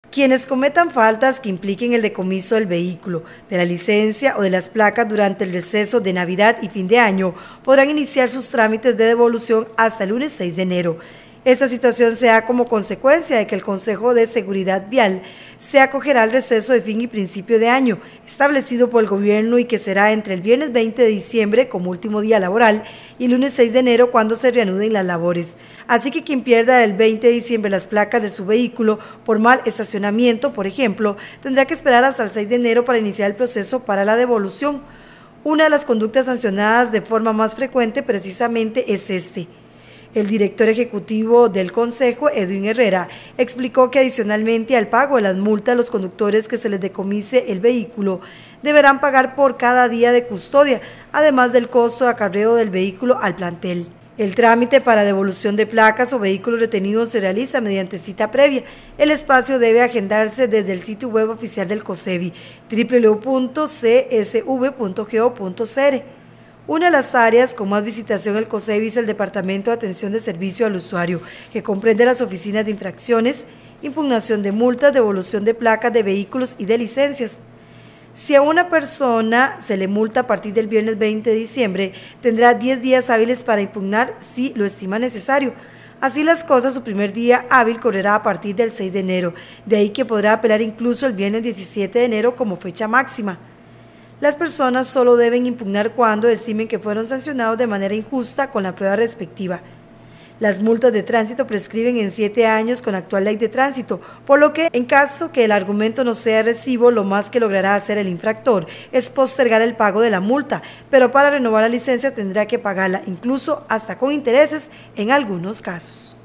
Quienes cometan faltas que impliquen el decomiso del vehículo, de la licencia o de las placas durante el receso de Navidad y fin de año podrán iniciar sus trámites de devolución hasta el lunes 6 de enero. Esta situación se da como consecuencia de que el Consejo de Seguridad Vial se acogerá al receso de fin y principio de año, establecido por el gobierno y que será entre el viernes 20 de diciembre como último día laboral y el lunes 6 de enero cuando se reanuden las labores. Así que quien pierda el 20 de diciembre las placas de su vehículo por mal estacionamiento, por ejemplo, tendrá que esperar hasta el 6 de enero para iniciar el proceso para la devolución. Una de las conductas sancionadas de forma más frecuente precisamente es este. El director ejecutivo del Consejo, Edwin Herrera, explicó que adicionalmente al pago de las multas, los conductores que se les decomise el vehículo deberán pagar por cada día de custodia, además del costo de acarreo del vehículo al plantel. El trámite para devolución de placas o vehículos retenidos se realiza mediante cita previa. El espacio debe agendarse desde el sitio web oficial del COSEVI, www.csv.go.cr. Una de las áreas con más visitación del COSEVI es el Departamento de Atención de Servicio al Usuario, que comprende las oficinas de infracciones, impugnación de multas, devolución de placas de vehículos y de licencias. Si a una persona se le multa a partir del viernes 20 de diciembre, tendrá 10 días hábiles para impugnar si lo estima necesario. Así las cosas, su primer día hábil correrá a partir del 6 de enero, de ahí que podrá apelar incluso el viernes 17 de enero como fecha máxima. Las personas solo deben impugnar cuando estimen que fueron sancionados de manera injusta con la prueba respectiva. Las multas de tránsito prescriben en 7 años con la actual ley de tránsito, por lo que en caso que el argumento no sea recibo, lo más que logrará hacer el infractor es postergar el pago de la multa, pero para renovar la licencia tendrá que pagarla incluso hasta con intereses en algunos casos.